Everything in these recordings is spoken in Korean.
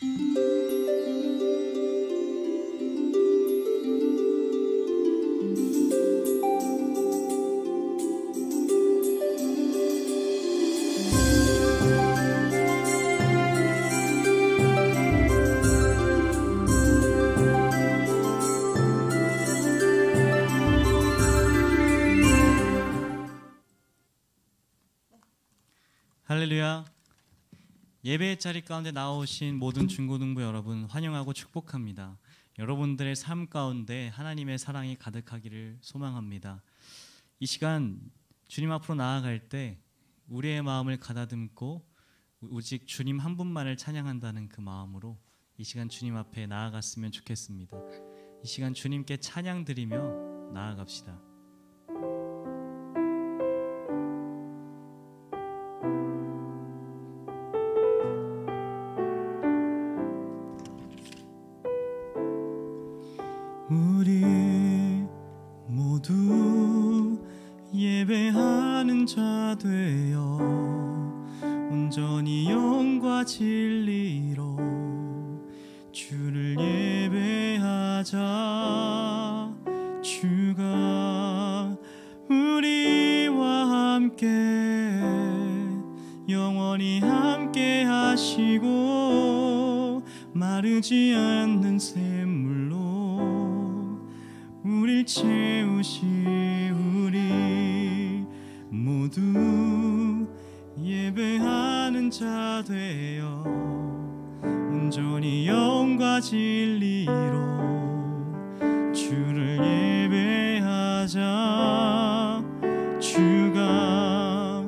할렐루야. 예배의 자리 가운데 나오신 모든 중고등부 여러분 환영하고 축복합니다. 여러분들의 삶 가운데 하나님의 사랑이 가득하기를 소망합니다. 이 시간 주님 앞으로 나아갈 때 우리의 마음을 가다듬고 오직 주님 한 분만을 찬양한다는 그 마음으로 이 시간 주님 앞에 나아갔으면 좋겠습니다. 이 시간 주님께 찬양 드리며 나아갑시다. 우리 모두 예배하는 자 되어 온전히 영과 진리로 주를 예배하자. 주가 우리와 함께 영원히 함께 하시고 마르지 않는 샘물로 우릴 채우시. 우리 모두 예배하는 자 되어 온전히 영과 진리로 주를 예배하자. 주가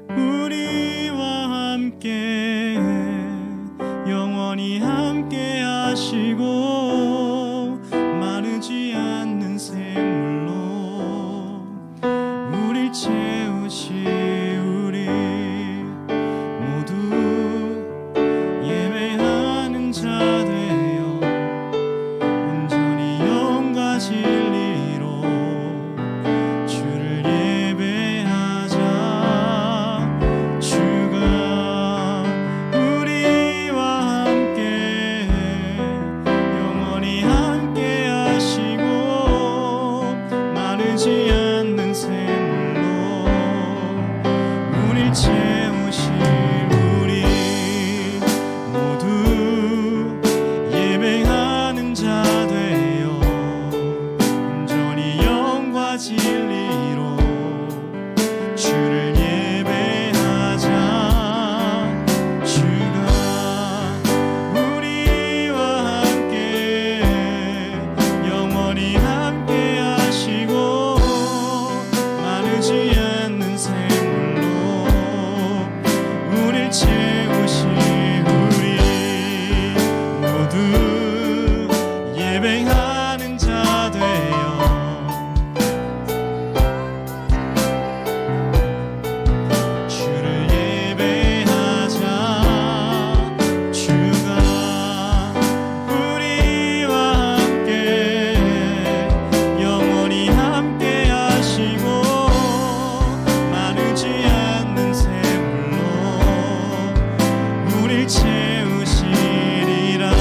우리와 함께 영원히 함께 하시고 마르지 않는 샘물로 우릴 채우시. 우리 모두 예배하는 자 되어 온전히 영과 진리로 주를 예배하자. 주가 우리와 함께 영원히 함께 하시고 마르지 않는 샘물로 우릴 채우시. 우리 모두 예배하는 자 되어 온전히 영과 진리로 주를 예배하자. 주가 우리와 함께 영원히 함께 하시고 마르지 않는 샘물로 우릴 채우시. 우리 모두 예배하는 자 되어 주를 예배하자. 주가 우리와 함께 영원히 함께 하시고 마르지 않는 샘물로 우릴 채우시리라.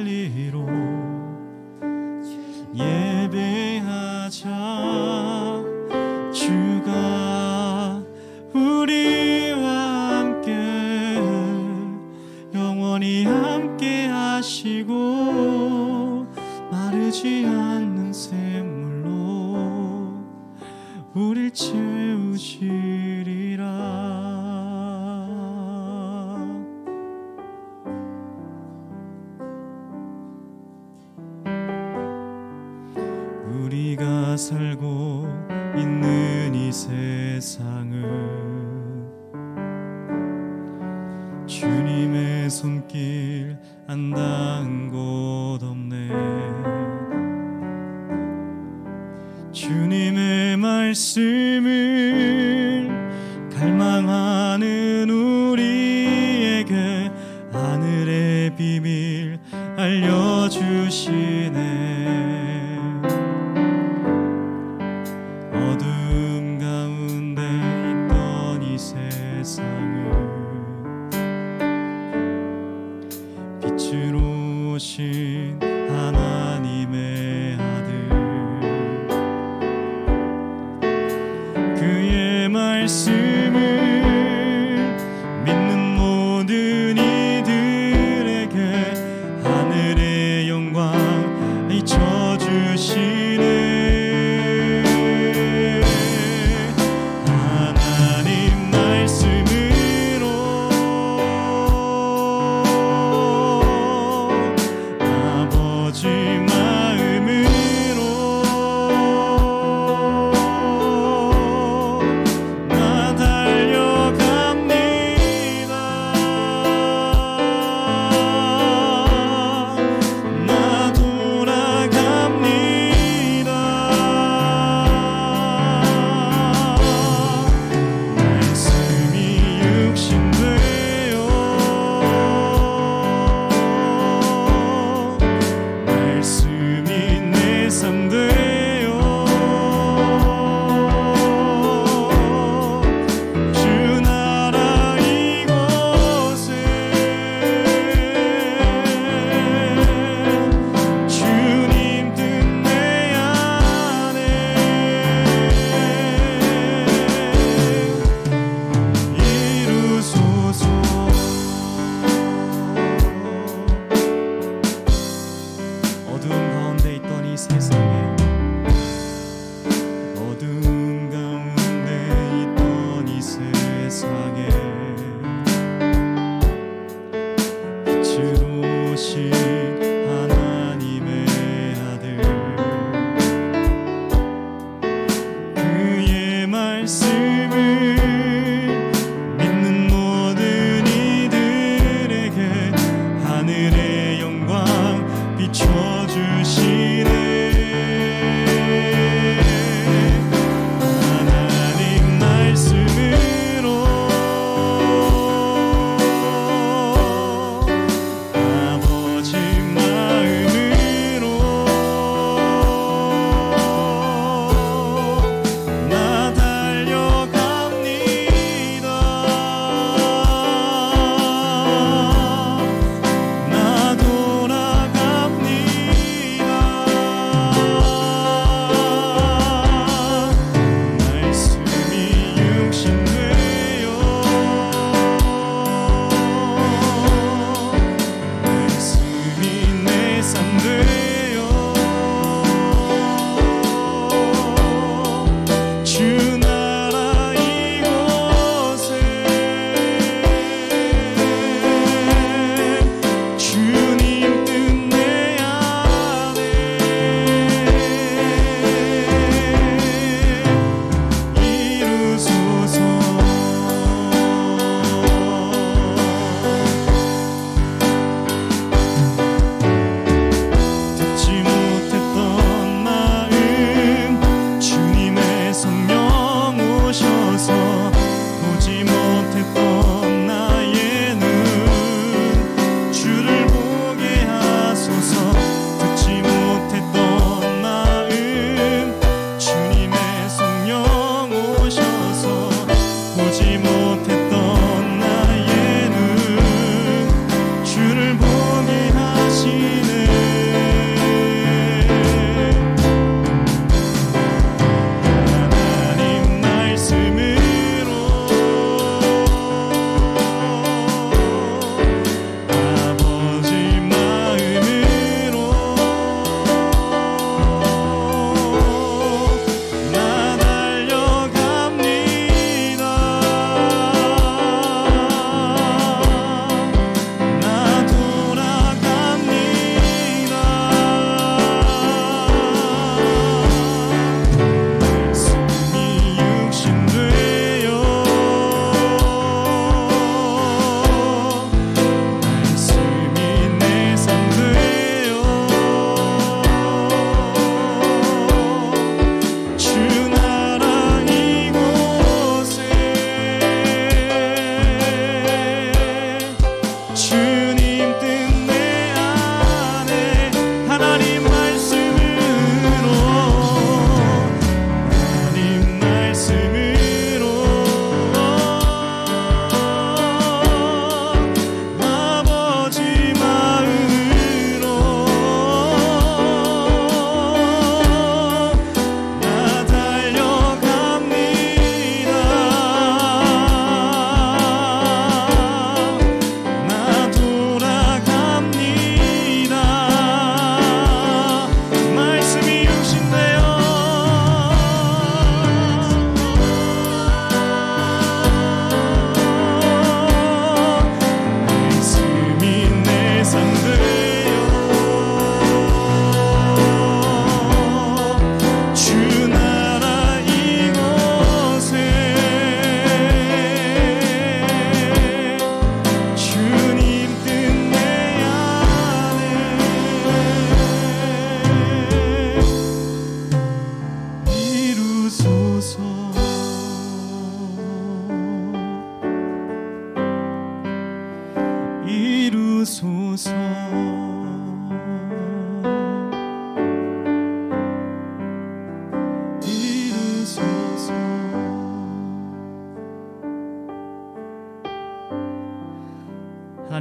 진리로 예배하자. 주가 우리와 함께 영원히 함께 하시고 마르지 않는 샘물로 우릴 채우시리라. 우리가 살고 있는 이 세상은 주님의 손길 안 닿은 곳 없네. 주님의 말씀을 갈망하는 우리에게 하늘의 비밀 알려주시네. 어둠 가운데 있던 이 세상을 빛으로 오신 하나님의 아들, 그의 말씀을 믿는 모든 이들에게 하늘의 영광 비춰주시네.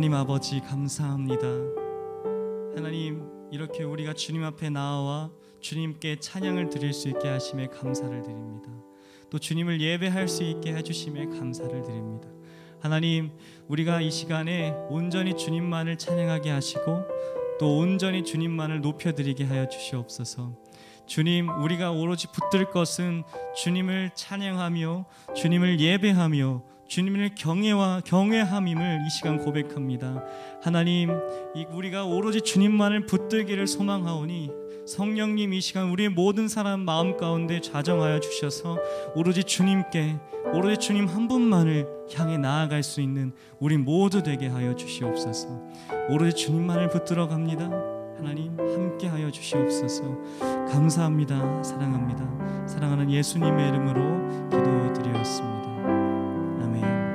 하나님 아버지 감사합니다. 하나님, 이렇게 우리가 주님 앞에 나와 주님께 찬양을 드릴 수 있게 하심에 감사를 드립니다. 또 주님을 예배할 수 있게 해주심에 감사를 드립니다. 하나님, 우리가 이 시간에 온전히 주님만을 찬양하게 하시고 또 온전히 주님만을 높여드리게 하여 주시옵소서. 주님, 우리가 오로지 붙들 것은 주님을 찬양하며 주님을 예배하며 주님을 경외함임을 이 시간 고백합니다. 하나님, 우리가 오로지 주님만을 붙들기를 소망하오니 성령님, 이 시간 우리의 모든 사람 마음 가운데 좌정하여 주셔서 오로지 주님께, 오로지 주님 한 분만을 향해 나아갈 수 있는 우리 모두 되게 하여 주시옵소서. 오로지 주님만을 붙들어 갑니다. 하나님, 함께 하여 주시옵소서. 감사합니다. 사랑합니다. 사랑하는 예수님의 이름으로 기도드렸습니다. 아멘.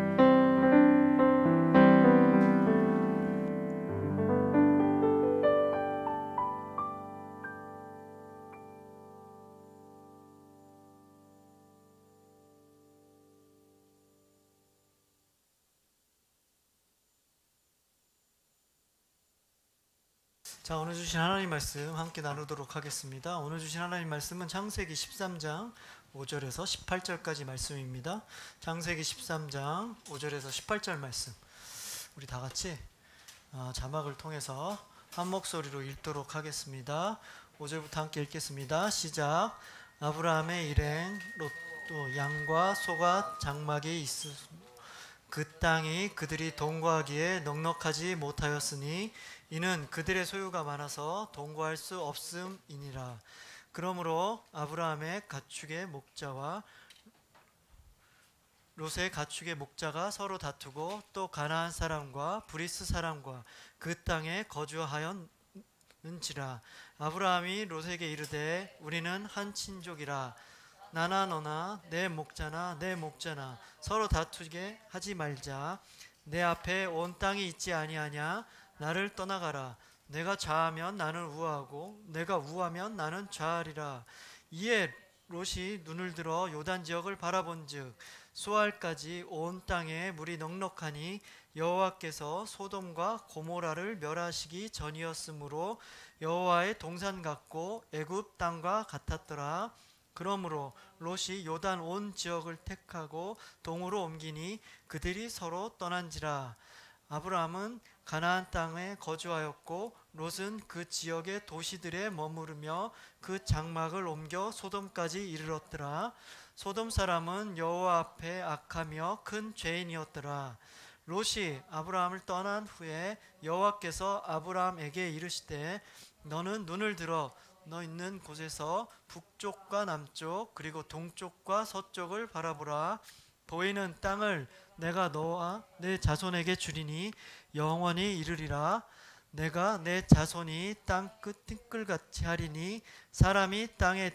자, 오늘 주신 하나님 말씀 함께 나누도록 하겠습니다. 오늘 주신 하나님 말씀은 창세기 13장 5절에서 18절까지 말씀입니다. 창세기 13장 5절에서 18절 말씀, 우리 다 같이 자막을 통해서 한 목소리로 읽도록 하겠습니다. 5절부터 함께 읽겠습니다. 시작. 아브라함의 일행 롯도 양과 소가 장막에 있으 그 땅이 그들이 동거하기에 넉넉하지 못하였으니 이는 그들의 소유가 많아서 동거할 수 없음이니라. 그러므로 아브라함의 가축의 목자와 롯의 가축의 목자가 서로 다투고 또 가나안 사람과 브리스 사람과 그 땅에 거주하였는지라. 아브라함이 롯에게 이르되 우리는 한 친족이라. 나나 너나 내 목자나 내 목자나 서로 다투게 하지 말자. 내 앞에 온 땅이 있지 아니하냐. 나를 떠나가라. 내가 좌하면 나는 우하고 내가 우하면 나는 좌하리라. 이에 롯이 눈을 들어 요단 지역을 바라본즉 소알까지 온 땅에 물이 넉넉하니 여호와께서 소돔과 고모라를 멸하시기 전이었으므로 여호와의 동산 같고 애굽 땅과 같았더라. 그러므로 롯이 요단 온 지역을 택하고 동으로 옮기니 그들이 서로 떠난지라. 아브라함은 가나안 땅에 거주하였고 롯은 그 지역의 도시들에 머무르며 그 장막을 옮겨 소돔까지 이르렀더라. 소돔 사람은 여호와 앞에 악하며 큰 죄인이었더라. 롯이 아브라함을 떠난 후에 여호와께서 아브라함에게 이르시되 너는 눈을 들어 너 있는 곳에서 북쪽과 남쪽 그리고 동쪽과 서쪽을 바라보라. 보이는 땅을 내가 너와 내 자손에게 주리니 영원히 이르리라. 내가 내 자손이 땅끝 띵끌같이 하리니 사람이 땅에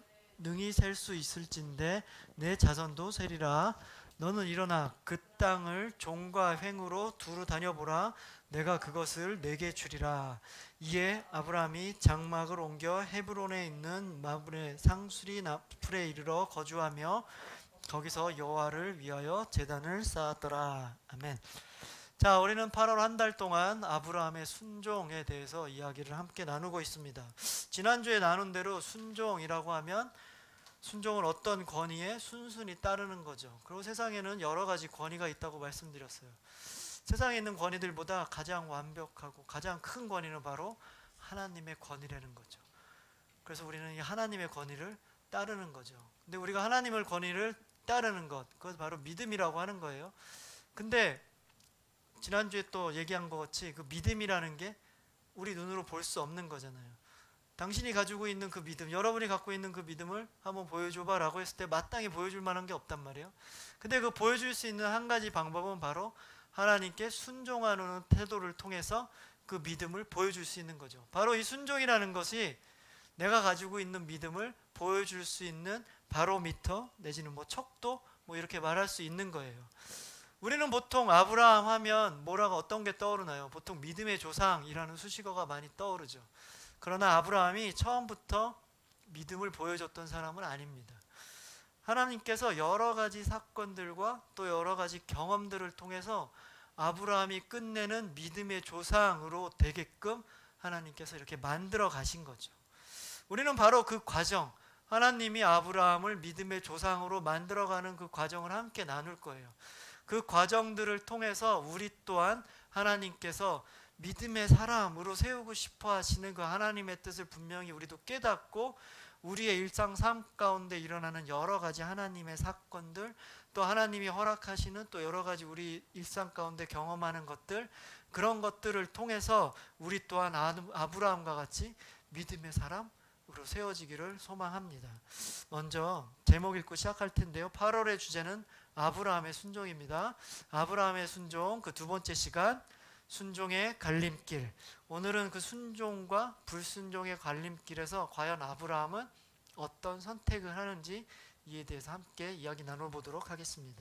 능히 셀 수 있을진데 내 자손도 세리라. 너는 일어나 그 땅을 종과 횡으로 두루 다녀보라. 내가 그것을 내게 주리라. 이에 아브라함이 장막을 옮겨 헤브론에 있는 마므레 상수리 나풀에 이르러 거주하며 거기서 여호와를 위하여 제단을 쌓았더라. 아멘. 자, 우리는 8월 한 달 동안 아브라함의 순종에 대해서 이야기를 함께 나누고 있습니다. 지난주에 나눈 대로 순종이라고 하면 순종은 어떤 권위에 순순히 따르는 거죠. 그리고 세상에는 여러 가지 권위가 있다고 말씀드렸어요. 세상에 있는 권위들보다 가장 완벽하고 가장 큰 권위는 바로 하나님의 권위라는 거죠. 그래서 우리는 이 하나님의 권위를 따르는 거죠. 근데 우리가 하나님의 권위를 따르는 것, 그것 바로 믿음이라고 하는 거예요. 근데 지난주에 또 얘기한 것 같이 그 믿음이라는 게 우리 눈으로 볼 수 없는 거잖아요. 당신이 가지고 있는 그 믿음, 여러분이 갖고 있는 그 믿음을 한번 보여줘봐 라고 했을 때 마땅히 보여줄 만한 게 없단 말이에요. 근데 그 보여줄 수 있는 한 가지 방법은 바로 하나님께 순종하는 태도를 통해서 그 믿음을 보여줄 수 있는 거죠. 바로 이 순종이라는 것이 내가 가지고 있는 믿음을 보여줄 수 있는 바로미터 내지는 뭐 척도 뭐 이렇게 말할 수 있는 거예요. 우리는 보통 아브라함 하면 뭐라고 어떤 게 떠오르나요? 보통 믿음의 조상이라는 수식어가 많이 떠오르죠. 그러나 아브라함이 처음부터 믿음을 보여줬던 사람은 아닙니다. 하나님께서 여러 가지 사건들과 또 여러 가지 경험들을 통해서 아브라함이 끝내는 믿음의 조상으로 되게끔 하나님께서 이렇게 만들어 가신 거죠. 우리는 바로 그 과정, 하나님이 아브라함을 믿음의 조상으로 만들어가는 그 과정을 함께 나눌 거예요. 그 과정들을 통해서 우리 또한 하나님께서 믿음의 사람으로 세우고 싶어 하시는 그 하나님의 뜻을 분명히 우리도 깨닫고, 우리의 일상 삶 가운데 일어나는 여러 가지 하나님의 사건들, 또 하나님이 허락하시는 또 여러 가지 우리 일상 가운데 경험하는 것들, 그런 것들을 통해서 우리 또한 아브라함과 같이 믿음의 사람으로 세워지기를 소망합니다. 먼저 제목 읽고 시작할 텐데요. 8월의 주제는 아브라함의 순종입니다. 아브라함의 순종, 그 두 번째 시간, 순종의 갈림길. 오늘은 그 순종과 불순종의 갈림길에서 과연 아브라함은 어떤 선택을 하는지 이에 대해서 함께 이야기 나눠보도록 하겠습니다.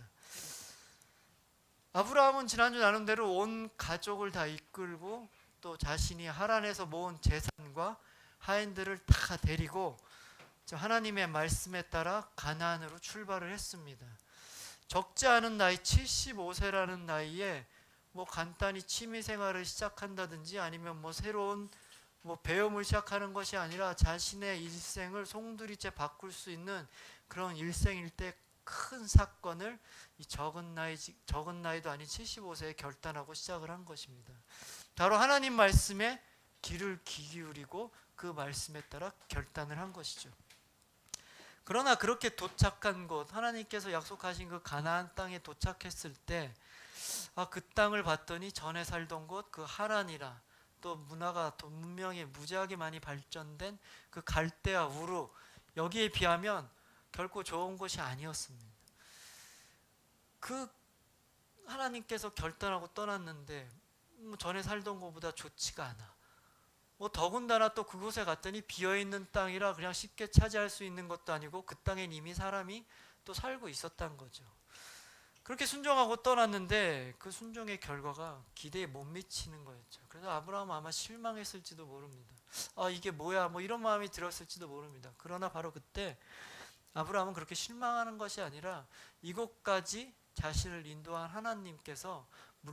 아브라함은 지난주 나눈 대로 온 가족을 다 이끌고 또 자신이 하란에서 모은 재산과 하인들을 다 데리고 하나님의 말씀에 따라 가나안으로 출발을 했습니다. 적지 않은 나이 75세라는 나이에 간단히 취미생활을 시작한다든지 아니면 새로운 배움을 시작하는 것이 아니라 자신의 일생을 송두리째 바꿀 수 있는 그런 일생일대 큰 사건을 이 적은 나이도 아닌 75세에 결단하고 시작을 한 것입니다. 바로 하나님 말씀에 귀를 기울이고 그 말씀에 따라 결단을 한 것이죠. 그러나 그렇게 도착한 곳, 하나님께서 약속하신 그 가나안 땅에 도착했을 때 그 땅을 봤더니 전에 살던 곳, 그 하란이라, 또 문명이 무지하게 많이 발전된 그 갈대아 우루, 여기에 비하면 결코 좋은 곳이 아니었습니다. 그 하나님께서 결단하고 떠났는데 전에 살던 곳보다 좋지가 않아. 더군다나 또 그곳에 갔더니 비어있는 땅이라 그냥 쉽게 차지할 수 있는 것도 아니고 그 땅엔 이미 사람이 또 살고 있었단 거죠. 그렇게 순종하고 떠났는데 그 순종의 결과가 기대에 못 미치는 거였죠. 그래서 아브라함은 아마 실망했을지도 모릅니다. 이게 뭐야, 이런 마음이 들었을지도 모릅니다. 그러나 바로 그때 아브라함은 그렇게 실망하는 것이 아니라 이곳까지 자신을 인도한 하나님께서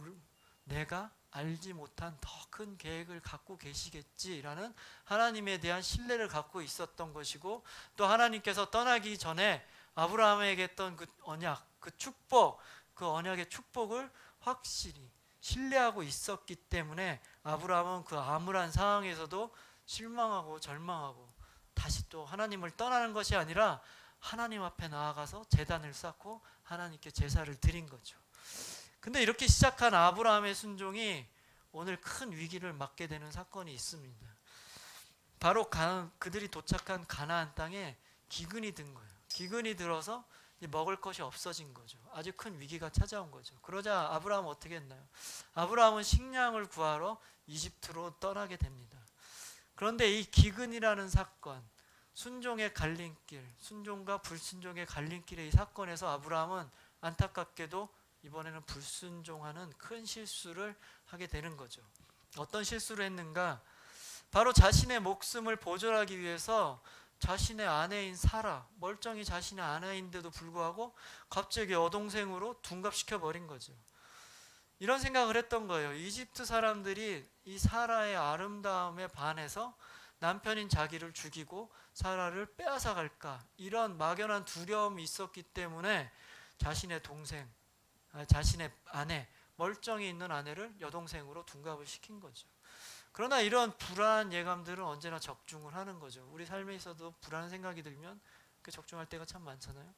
내가 알지 못한 더 큰 계획을 갖고 계시겠지라는 하나님에 대한 신뢰를 갖고 있었던 것이고, 또 하나님께서 떠나기 전에 아브라함에게 했던 그 언약, 그 축복, 그 언약의 축복을 확실히 신뢰하고 있었기 때문에 아브라함은 그 암울한 상황에서도 실망하고 절망하고 다시 또 하나님을 떠나는 것이 아니라 하나님 앞에 나아가서 제단을 쌓고 하나님께 제사를 드린 거죠. 근데 이렇게 시작한 아브라함의 순종이 오늘 큰 위기를 맞게 되는 사건이 있습니다. 바로 그들이 도착한 가나안 땅에 기근이 든 거예요. 기근이 들어서 먹을 것이 없어진 거죠. 아주 큰 위기가 찾아온 거죠. 그러자 아브라함은 어떻게 했나요? 아브라함은 식량을 구하러 이집트로 떠나게 됩니다. 그런데 이 기근이라는 사건, 순종의 갈림길, 순종과 불순종의 갈림길의 이 사건에서 아브라함은 안타깝게도 이번에는 불순종하는 큰 실수를 하게 되는 거죠. 어떤 실수를 했는가? 바로 자신의 목숨을 보존하기 위해서 자신의 아내인 사라, 멀쩡히 자신의 아내인데도 불구하고 갑자기 여동생으로 둔갑시켜 버린 거죠. 이런 생각을 했던 거예요. 이집트 사람들이 이 사라의 아름다움에 반해서 남편인 자기를 죽이고 사라를 빼앗아 갈까, 이런 막연한 두려움이 있었기 때문에 자신의 동생, 자신의 아내, 멀쩡히 있는 아내를 여동생으로 둔갑을 시킨 거죠. 그러나 이런 불안한 예감들은 언제나 적중을 하는 거죠. 우리 삶에 있어도 불안한 생각이 들면 그 적중할 때가 참 많잖아요.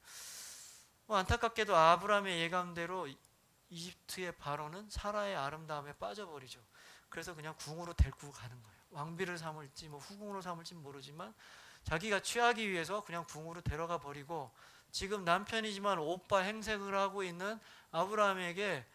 안타깝게도 아브라함의 예감대로 이집트의 바로는 사라의 아름다움에 빠져버리죠. 그래서 그냥 궁으로 데리고 가는 거예요. 왕비를 삼을지 후궁으로 삼을지 모르지만 자기가 취하기 위해서 그냥 궁으로 데려가 버리고, 지금 남편이지만 오빠 행색을 하고 있는 아브라함에게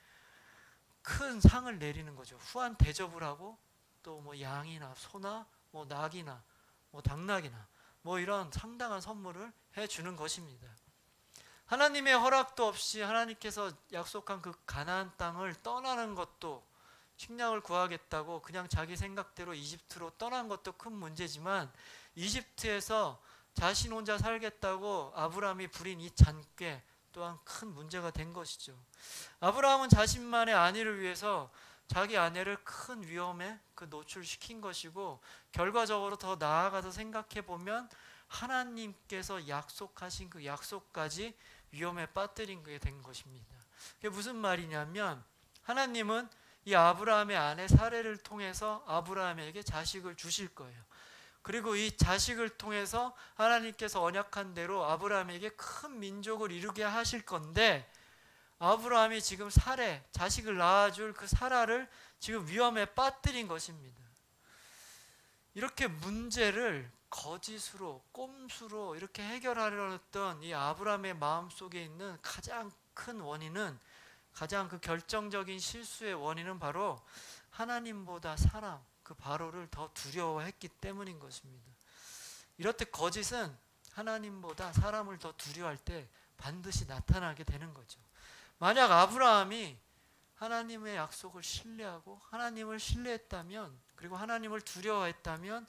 큰 상을 내리는 거죠. 후한 대접을 하고 또 양이나 소나 낙이나 당나귀나 이런 상당한 선물을 해주는 것입니다. 하나님의 허락도 없이 하나님께서 약속한 그 가나안 땅을 떠나는 것도, 식량을 구하겠다고 그냥 자기 생각대로 이집트로 떠난 것도 큰 문제지만, 이집트에서 자신 혼자 살겠다고 아브라함이 부린 이 잔꾀, 또한 큰 문제가 된 것이죠. 아브라함은 자신만의 아내를 위해서 자기 아내를 큰 위험에 노출시킨 것이고, 결과적으로 더 나아가서 생각해 보면 하나님께서 약속하신 그 약속까지 위험에 빠뜨린 게 된 것입니다. 그게 무슨 말이냐면, 하나님은 이 아브라함의 아내 사레를 통해서 아브라함에게 자식을 주실 거예요. 그리고 이 자식을 통해서 하나님께서 언약한 대로 아브라함에게 큰 민족을 이루게 하실 건데, 아브라함이 지금 사레, 자식을 낳아줄 그 사라를 지금 위험에 빠뜨린 것입니다. 이렇게 문제를 거짓으로, 꼼수로 이렇게 해결하려는 했던 이 아브라함의 마음속에 있는 가장 큰 원인은, 가장 그 결정적인 실수의 원인은 바로 하나님보다 사람, 그 바로를 더 두려워했기 때문인 것입니다. 이렇듯 거짓은 하나님보다 사람을 더 두려워할 때 반드시 나타나게 되는 거죠. 만약 아브라함이 하나님의 약속을 신뢰하고 하나님을 신뢰했다면, 그리고 하나님을 두려워했다면,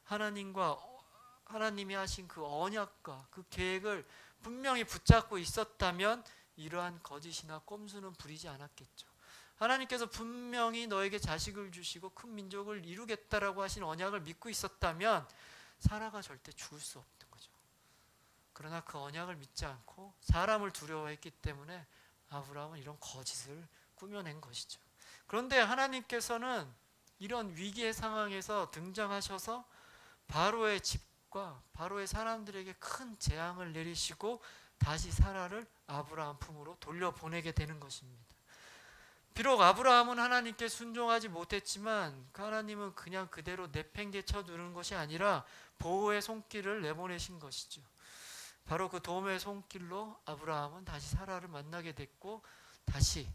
하나님이 하신 그 언약과 그 계획을 분명히 붙잡고 있었다면 이러한 거짓이나 꼼수는 부리지 않았겠죠. 하나님께서 분명히 너에게 자식을 주시고 큰 민족을 이루겠다라고 하신 언약을 믿고 있었다면 사라가 절대 죽을 수 없는 거죠. 그러나 그 언약을 믿지 않고 사람을 두려워했기 때문에 아브라함은 이런 거짓을 꾸며낸 것이죠. 그런데 하나님께서는 이런 위기의 상황에서 등장하셔서 바로의 집과 바로의 사람들에게 큰 재앙을 내리시고 다시 사라를 아브라함 품으로 돌려보내게 되는 것입니다. 비록 아브라함은 하나님께 순종하지 못했지만 하나님은 그냥 그대로 내팽개쳐 두는 것이 아니라 보호의 손길을 내보내신 것이죠. 바로 그 도움의 손길로 아브라함은 다시 사라를 만나게 됐고, 다시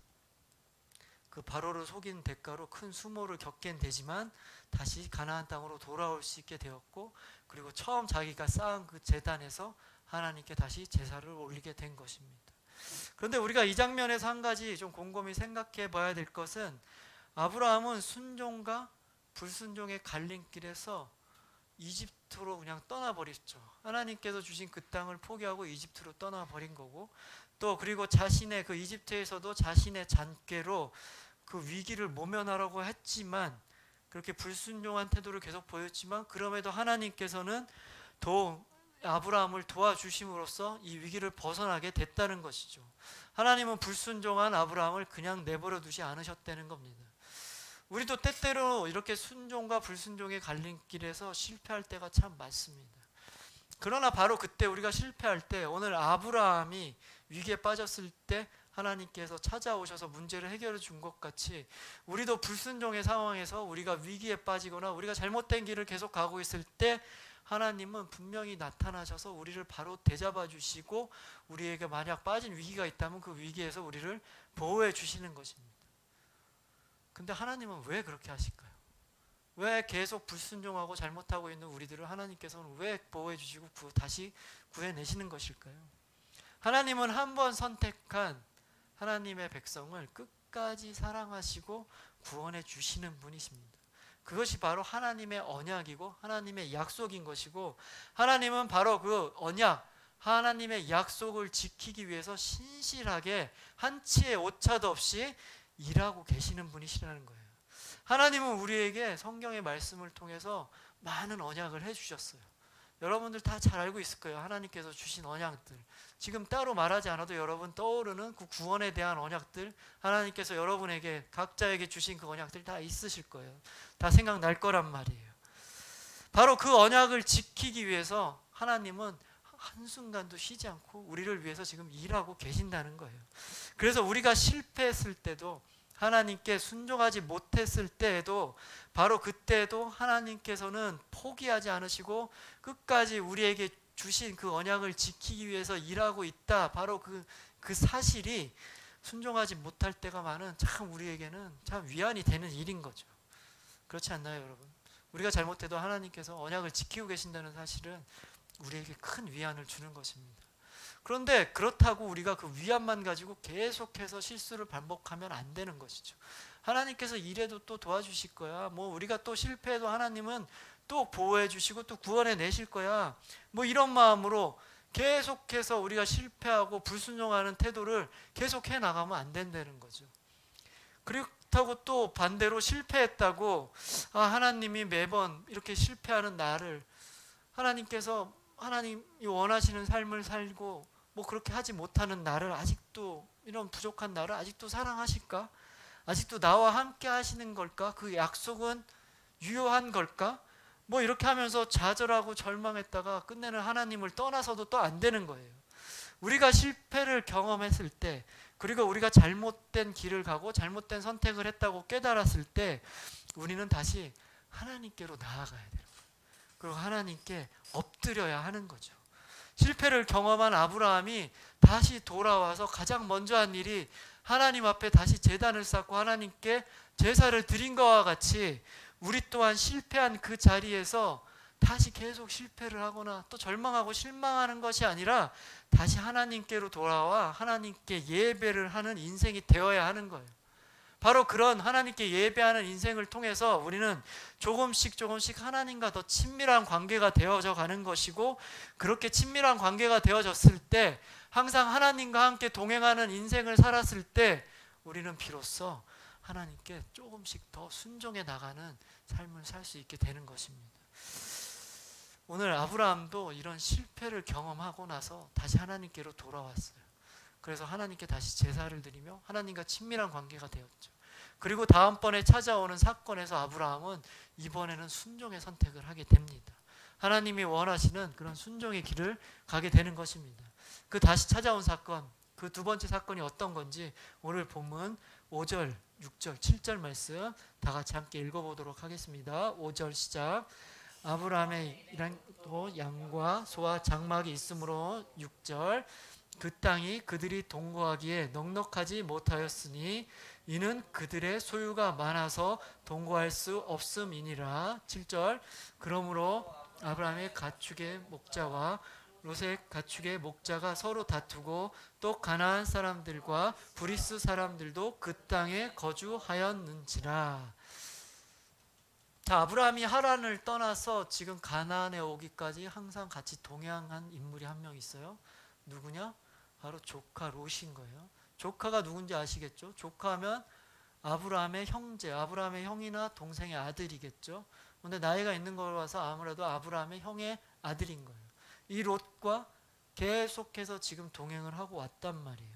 그 바로를 속인 대가로 큰 수모를 겪게 되지만 다시 가나안 땅으로 돌아올 수 있게 되었고, 그리고 처음 자기가 쌓은 그 제단에서 하나님께 다시 제사를 올리게 된 것입니다. 그런데 우리가 이 장면에서 한 가지 좀 곰곰이 생각해 봐야 될 것은, 아브라함은 순종과 불순종의 갈림길에서 이집트로 그냥 떠나버렸죠. 하나님께서 주신 그 땅을 포기하고 이집트로 떠나버린 거고, 또 그리고 자신의 그 이집트에서도 자신의 잔꾀로 그 위기를 모면하라고 했지만, 그렇게 불순종한 태도를 계속 보였지만, 그럼에도 하나님께서는 더 아브라함을 도와주심으로써 이 위기를 벗어나게 됐다는 것이죠. 하나님은 불순종한 아브라함을 그냥 내버려 두지 않으셨다는 겁니다. 우리도 때때로 이렇게 순종과 불순종의 갈림길에서 실패할 때가 참 많습니다. 그러나 바로 그때 우리가 실패할 때, 오늘 아브라함이 위기에 빠졌을 때 하나님께서 찾아오셔서 문제를 해결해 준 것 같이, 우리도 불순종의 상황에서 우리가 위기에 빠지거나 우리가 잘못된 길을 계속 가고 있을 때 하나님은 분명히 나타나셔서 우리를 바로 대잡아 주시고, 우리에게 만약 빠진 위기가 있다면 그 위기에서 우리를 보호해 주시는 것입니다. 근데 하나님은 왜 그렇게 하실까요? 왜 계속 불순종하고 잘못하고 있는 우리들을 하나님께서는 왜 보호해 주시고 다시 구해내시는 것일까요? 하나님은 한 번 선택한 하나님의 백성을 끝까지 사랑하시고 구원해 주시는 분이십니다. 그것이 바로 하나님의 언약이고 하나님의 약속인 것이고, 하나님은 바로 그 언약, 하나님의 약속을 지키기 위해서 신실하게 한치의 오차도 없이 일하고 계시는 분이시라는 거예요. 하나님은 우리에게 성경의 말씀을 통해서 많은 언약을 해주셨어요. 여러분들 다 잘 알고 있을 거예요. 하나님께서 주신 언약들, 지금 따로 말하지 않아도 여러분 떠오르는 그 구원에 대한 언약들, 하나님께서 여러분에게 각자에게 주신 그 언약들 다 있으실 거예요. 다 생각날 거란 말이에요. 바로 그 언약을 지키기 위해서 하나님은 한순간도 쉬지 않고 우리를 위해서 지금 일하고 계신다는 거예요. 그래서 우리가 실패했을 때도, 하나님께 순종하지 못했을 때에도, 바로 그때도 하나님께서는 포기하지 않으시고 끝까지 우리에게 주신 그 언약을 지키기 위해서 일하고 있다. 바로 그 사실이 순종하지 못할 때가 많은 참 우리에게는 참 위안이 되는 일인 거죠. 그렇지 않나요, 여러분? 우리가 잘못해도 하나님께서 언약을 지키고 계신다는 사실은 우리에게 큰 위안을 주는 것입니다. 그런데 그렇다고 우리가 그 위안만 가지고 계속해서 실수를 반복하면 안 되는 것이죠. 하나님께서 이래도 또 도와주실 거야. 뭐 우리가 또 실패해도 하나님은 또 보호해 주시고 또 구원해 내실 거야. 뭐 이런 마음으로 계속해서 우리가 실패하고 불순종하는 태도를 계속해 나가면 안 된다는 거죠. 그렇다고 또 반대로 실패했다고 하나님이 매번 이렇게 실패하는 나를 하나님께서 하나님이 원하시는 삶을 살고 뭐 그렇게 하지 못하는 나를 아직도 이런 부족한 나를 아직도 사랑하실까? 아직도 나와 함께 하시는 걸까? 그 약속은 유효한 걸까? 뭐 이렇게 하면서 좌절하고 절망했다가 끝내는 하나님을 떠나서도 또 안 되는 거예요. 우리가 실패를 경험했을 때, 그리고 우리가 잘못된 길을 가고 잘못된 선택을 했다고 깨달았을 때 우리는 다시 하나님께로 나아가야 돼요. 그리고 하나님께 엎드려야 하는 거죠. 실패를 경험한 아브라함이 다시 돌아와서 가장 먼저 한 일이 하나님 앞에 다시 제단을 쌓고 하나님께 제사를 드린 것과 같이 우리 또한 실패한 그 자리에서 다시 계속 실패를 하거나 또 절망하고 실망하는 것이 아니라 다시 하나님께로 돌아와 하나님께 예배를 하는 인생이 되어야 하는 거예요. 바로 그런 하나님께 예배하는 인생을 통해서 우리는 조금씩 하나님과 더 친밀한 관계가 되어져 가는 것이고, 그렇게 친밀한 관계가 되어졌을 때 항상 하나님과 함께 동행하는 인생을 살았을 때 우리는 비로소 하나님께 조금씩 더 순종해 나가는 삶을 살 수 있게 되는 것입니다. 오늘 아브라함도 이런 실패를 경험하고 나서 다시 하나님께로 돌아왔어요. 그래서 하나님께 다시 제사를 드리며 하나님과 친밀한 관계가 되었죠. 그리고 다음번에 찾아오는 사건에서 아브라함은 이번에는 순종의 선택을 하게 됩니다. 하나님이 원하시는 그런 순종의 길을 가게 되는 것입니다. 그 다시 찾아온 사건, 그 두 번째 사건이 어떤 건지 오늘 본문 5절, 6절, 7절 말씀 다 같이 함께 읽어보도록 하겠습니다. 5절 시작. 아브라함의 일행도 양과 소와 장막이 있으므로 6절 그 땅이 그들이 동거하기에 넉넉하지 못하였으니 이는 그들의 소유가 많아서 동거할 수 없음이니라. 7절 그러므로 아브라함의 가축의 목자와 롯의 가축의 목자가 서로 다투고 또 가나안 사람들과 브리스 사람들도 그 땅에 거주하였는지라. 자, 아브라함이 하란을 떠나서 지금 가나안에 오기까지 항상 같이 동행한 인물이 한 명 있어요. 누구냐? 바로 조카 롯인 거예요. 조카가 누군지 아시겠죠? 조카하면 아브라함의 형제, 아브라함의 형이나 동생의 아들이겠죠. 그런데 나이가 있는 걸 봐서 아무래도 아브라함의 형의 아들인 거예요. 이 롯과 계속해서 지금 동행을 하고 왔단 말이에요.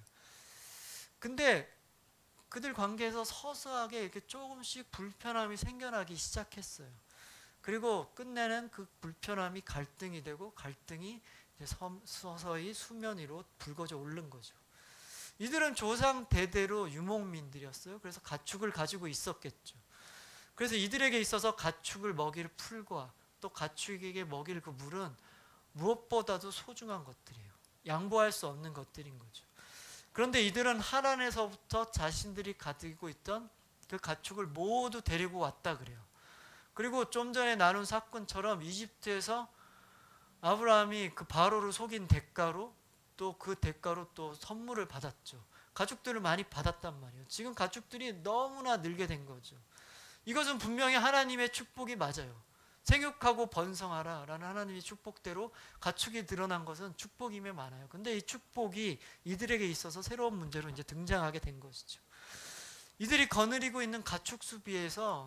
근데 그들 관계에서 서서하게 이렇게 조금씩 불편함이 생겨나기 시작했어요. 그리고 끝내는 그 불편함이 갈등이 되고 갈등이 이제 서서히 수면 위로 불거져 오른 거죠. 이들은 조상 대대로 유목민들이었어요. 그래서 가축을 가지고 있었겠죠. 그래서 이들에게 있어서 가축을 먹일 풀과 또 가축에게 먹일 그 물은 무엇보다도 소중한 것들이에요. 양보할 수 없는 것들인 거죠. 그런데 이들은 하란에서부터 자신들이 가지고 있던 그 가축을 모두 데리고 왔다 그래요. 그리고 좀 전에 나눈 사건처럼 이집트에서 아브라함이 그 바로를 속인 대가로 또 그 대가로 또 선물을 받았죠. 가축들을 많이 받았단 말이에요. 지금 가축들이 너무나 늘게 된 거죠. 이것은 분명히 하나님의 축복이 맞아요. 생육하고 번성하라 라는 하나님의 축복대로 가축이 드러난 것은 축복임에 많아요. 근데 이 축복이 이들에게 있어서 새로운 문제로 이제 등장하게 된 것이죠. 이들이 거느리고 있는 가축 수비에서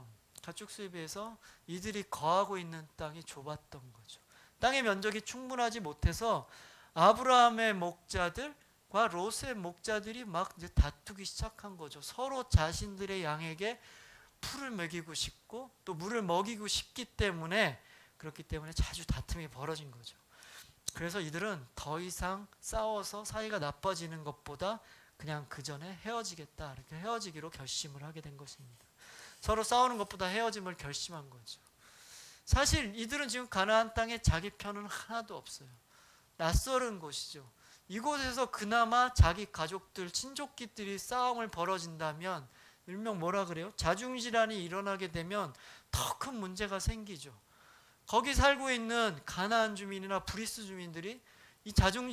이들이 거하고 있는 땅이 좁았던 거죠. 땅의 면적이 충분하지 못해서 아브라함의 목자들과 롯의 목자들이 막 이제 다투기 시작한 거죠. 서로 자신들의 양에게 풀을 먹이고 싶고 또 물을 먹이고 싶기 때문에, 그렇기 때문에 자주 다툼이 벌어진 거죠. 그래서 이들은 더 이상 싸워서 사이가 나빠지는 것보다 그냥 그 전에 헤어지겠다, 이렇게 헤어지기로 결심을 하게 된 것입니다. 서로 싸우는 것보다 헤어짐을 결심한 거죠. 사실 이들은 지금 가나안 땅에 자기 편은 하나도 없어요. 낯설은 곳이죠. 이곳에서 그나마 자기 가족들, 친족끼리 싸움을 벌어진다면 일명 뭐라 그래요? 자중질환이 일어나게 되면 더 큰 문제가 생기죠. 거기 살고 있는 가나안 주민이나 브리스 주민들이 이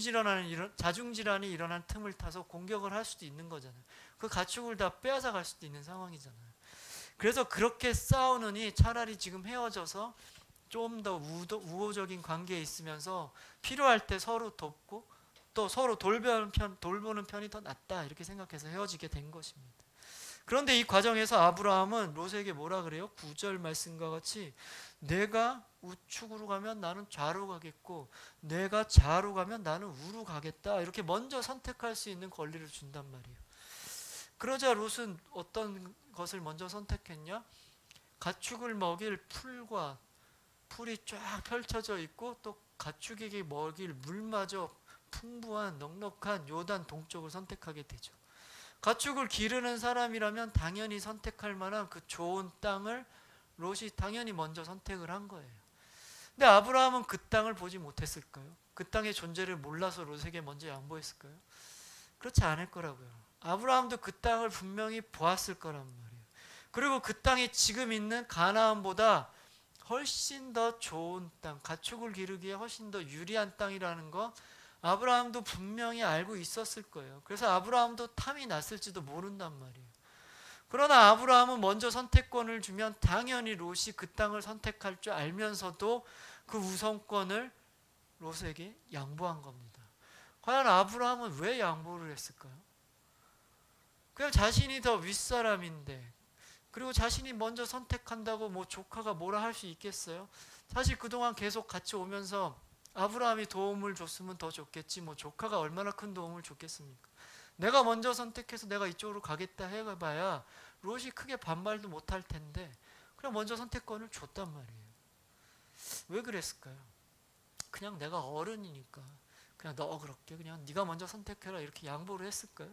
자중질환이 일어난 틈을 타서 공격을 할 수도 있는 거잖아요. 그 가축을 다 빼앗아 갈 수도 있는 상황이잖아요. 그래서 그렇게 싸우느니 차라리 지금 헤어져서 좀 더 우호적인 관계에 있으면서 필요할 때 서로 돕고 또 서로 돌보는 편이 더 낫다 이렇게 생각해서 헤어지게 된 것입니다. 그런데 이 과정에서 아브라함은 롯에게 뭐라 그래요? 9절 말씀과 같이 내가 우측으로 가면 나는 좌로 가겠고 내가 좌로 가면 나는 우로 가겠다 이렇게 먼저 선택할 수 있는 권리를 준단 말이에요. 그러자 롯은 어떤 것을 먼저 선택했냐? 가축을 먹일 풀이 쫙 펼쳐져 있고 또 가축에게 먹일 물마저 풍부한 넉넉한 요단 동쪽을 선택하게 되죠. 가축을 기르는 사람이라면 당연히 선택할 만한 그 좋은 땅을 롯이 당연히 먼저 선택을 한 거예요. 근데 아브라함은 그 땅을 보지 못했을까요? 그 땅의 존재를 몰라서 롯에게 먼저 양보했을까요? 그렇지 않을 거라고요. 아브라함도 그 땅을 분명히 보았을 거란 말이에요. 그리고 그 땅이 지금 있는 가나안보다 훨씬 더 좋은 땅, 가축을 기르기에 훨씬 더 유리한 땅이라는 거 아브라함도 분명히 알고 있었을 거예요. 그래서 아브라함도 탐이 났을지도 모른단 말이에요. 그러나 아브라함은 먼저 선택권을 주면 당연히 롯이 그 땅을 선택할 줄 알면서도 그 우선권을 롯에게 양보한 겁니다. 과연 아브라함은 왜 양보를 했을까요? 그냥 자신이 더 윗사람인데 그리고 자신이 먼저 선택한다고 뭐 조카가 뭐라 할 수 있겠어요? 사실 그동안 계속 같이 오면서 아브라함이 도움을 줬으면 더 좋겠지 뭐 조카가 얼마나 큰 도움을 줬겠습니까? 내가 먼저 선택해서 내가 이쪽으로 가겠다 해봐야 롯이 크게 반발도 못할 텐데 그냥 먼저 선택권을 줬단 말이에요. 왜 그랬을까요? 그냥 내가 어른이니까 그냥 너 그렇게 그냥 네가 먼저 선택해라 이렇게 양보를 했을까요?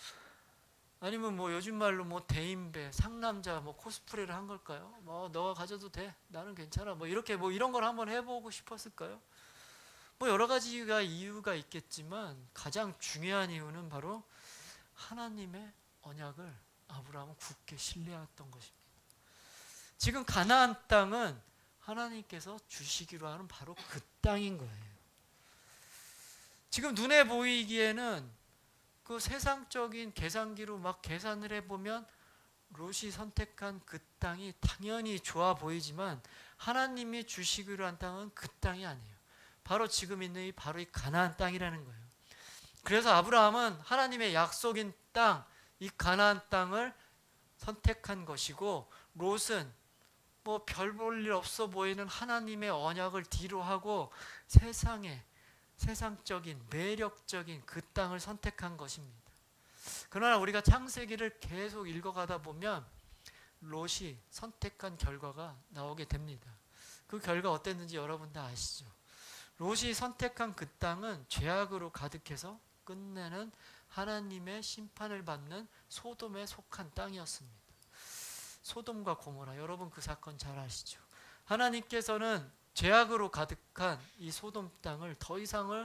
아니면 뭐 요즘 말로 뭐 대인배, 상남자 뭐 코스프레를 한 걸까요? 뭐 너가 가져도 돼, 나는 괜찮아, 뭐 이렇게 뭐 이런 걸 한번 해보고 싶었을까요? 뭐 여러 가지가 이유가 있겠지만 가장 중요한 이유는 바로 하나님의 언약을 아브라함은 굳게 신뢰했던 것입니다. 지금 가나안 땅은 하나님께서 주시기로 하는 바로 그 땅인 거예요. 지금 눈에 보이기에는 그 세상적인 계산기로 막 계산을 해보면 롯이 선택한 그 땅이 당연히 좋아 보이지만 하나님이 주시기로 한 땅은 그 땅이 아니에요. 바로 지금 있는 바로 이 가나안 땅이라는 거예요. 그래서 아브라함은 하나님의 약속인 땅, 이 가나안 땅을 선택한 것이고 롯은 뭐 별 볼 일 없어 보이는 하나님의 언약을 뒤로 하고 세상적인 매력적인 그 땅을 선택한 것입니다. 그러나 우리가 창세기를 계속 읽어가다 보면 롯이 선택한 결과가 나오게 됩니다. 그 결과 어땠는지 여러분 다 아시죠? 롯이 선택한 그 땅은 죄악으로 가득해서 끝내는 하나님의 심판을 받는 소돔에 속한 땅이었습니다. 소돔과 고모라, 여러분 그 사건 잘 아시죠? 하나님께서는 죄악으로 가득한 이 소돔 땅을 더 이상은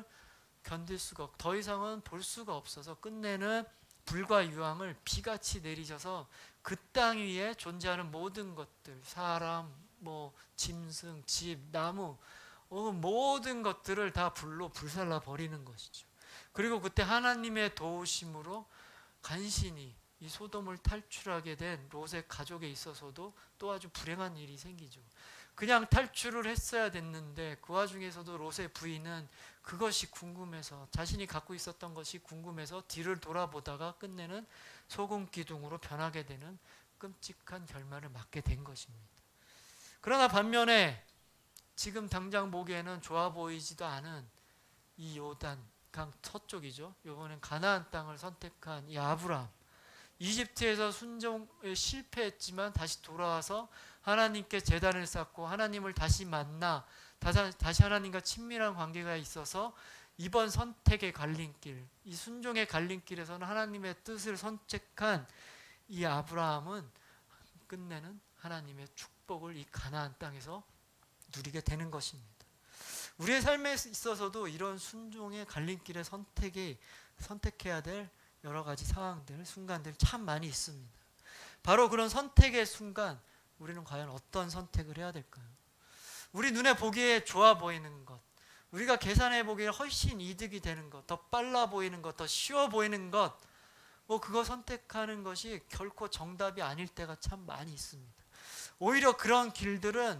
볼 수가 없어서 끝내는 불과 유황을 비같이 내리셔서 그 땅 위에 존재하는 모든 것들, 사람, 뭐 짐승, 집, 나무, 모든 것들을 다 불로 불살라 버리는 것이죠. 그리고 그때 하나님의 도우심으로 간신히 이 소돔을 탈출하게 된 롯의 가족에 있어서도 또 아주 불행한 일이 생기죠. 그냥 탈출을 했어야 됐는데 그 와중에서도 롯의 부인은 그것이 궁금해서, 자신이 갖고 있었던 것이 궁금해서 뒤를 돌아보다가 끝내는 소금 기둥으로 변하게 되는 끔찍한 결말을 맞게 된 것입니다. 그러나 반면에 지금 당장 보기에는 좋아 보이지도 않은 이 요단 강 서쪽이죠. 이번엔 가나안 땅을 선택한 이 아브라함, 이집트에서 순종에 실패했지만 다시 돌아와서 하나님께 제단을 쌓고 하나님을 다시 만나 다시 하나님과 친밀한 관계가 있어서 이번 선택의 갈림길, 이 순종의 갈림길에서는 하나님의 뜻을 선택한 이 아브라함은 끝내는 하나님의 축복을 이 가나안 땅에서 누리게 되는 것입니다. 우리의 삶에 있어서도 이런 순종의 갈림길에 선택해야 될 여러 가지 상황들, 순간들 참 많이 있습니다. 바로 그런 선택의 순간 우리는 과연 어떤 선택을 해야 될까요? 우리 눈에 보기에 좋아 보이는 것, 우리가 계산해 보기에 훨씬 이득이 되는 것, 더 빨라 보이는 것, 더 쉬워 보이는 것, 그거 선택하는 것이 결코 정답이 아닐 때가 참 많이 있습니다. 오히려 그런 길들은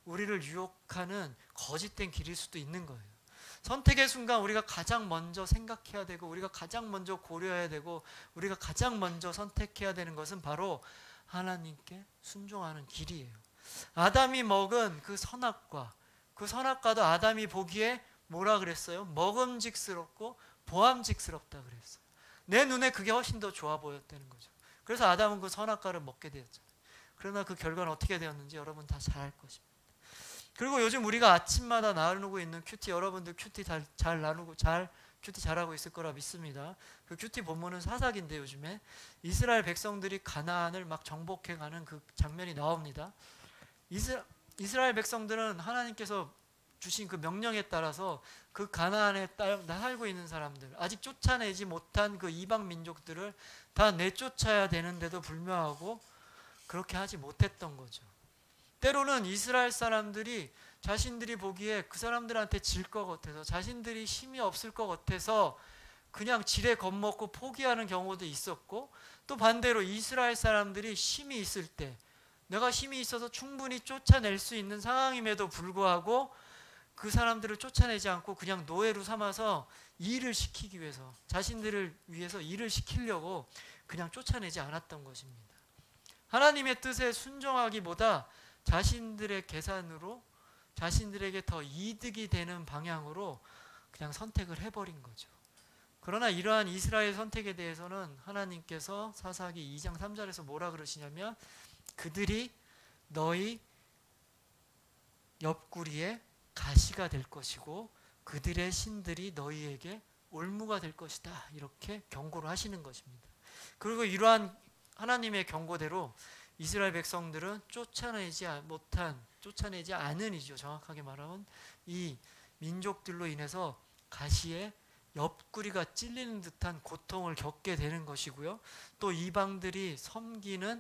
우리를 유혹하는 거짓된 길일 수도 있는 거예요. 선택의 순간 우리가 가장 먼저 생각해야 되고 우리가 가장 먼저 고려해야 되고 우리가 가장 먼저 선택해야 되는 것은 바로 하나님께 순종하는 길이에요. 아담이 먹은 그 선악과, 그 선악과도 아담이 보기에 뭐라 그랬어요? 먹음직스럽고 보암직스럽다 그랬어요. 내 눈에 그게 훨씬 더 좋아 보였다는 거죠. 그래서 아담은 그 선악과를 먹게 되었잖아요. 그러나 그 결과는 어떻게 되었는지 여러분 다 잘 알 것입니다. 그리고 요즘 우리가 아침마다 나누고 있는 큐티, 여러분들 큐티 잘 나누고 큐티 잘하고 있을 거라 믿습니다. 그 큐티 본문은 사사기인데 요즘에 이스라엘 백성들이 가나안을 막 정복해가는 그 장면이 나옵니다. 이스라엘 백성들은 하나님께서 주신 그 명령에 따라서 그 가나안에 살고 있는 사람들, 아직 쫓아내지 못한 그 이방 민족들을 다 내쫓아야 되는데도 불구하고 그렇게 하지 못했던 거죠. 때로는 이스라엘 사람들이 자신들이 보기에 그 사람들한테 질 것 같아서, 자신들이 힘이 없을 것 같아서 그냥 지레 겁먹고 포기하는 경우도 있었고, 또 반대로 이스라엘 사람들이 힘이 있을 때, 내가 힘이 있어서 충분히 쫓아낼 수 있는 상황임에도 불구하고 그 사람들을 쫓아내지 않고 그냥 노예로 삼아서 일을 시키기 위해서, 자신들을 위해서 일을 시키려고 그냥 쫓아내지 않았던 것입니다. 하나님의 뜻에 순종하기보다 자신들의 계산으로, 자신들에게 더 이득이 되는 방향으로 그냥 선택을 해버린 거죠. 그러나 이러한 이스라엘 선택에 대해서는 하나님께서 사사기 2장 3절에서 뭐라 그러시냐면, 그들이 너희 옆구리에 가시가 될 것이고 그들의 신들이 너희에게 올무가 될 것이다, 이렇게 경고를 하시는 것입니다. 그리고 이러한 하나님의 경고대로 이스라엘 백성들은 쫓아내지 않은 이죠, 정확하게 말하면 이 민족들로 인해서 가시에 옆구리가 찔리는 듯한 고통을 겪게 되는 것이고요. 또 이방들이 섬기는